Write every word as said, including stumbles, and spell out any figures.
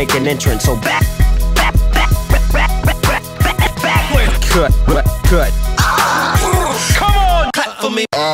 make an entrance. So back, back, back, back, back, back, back, back, cut, cut, cut. Come on, cut for me.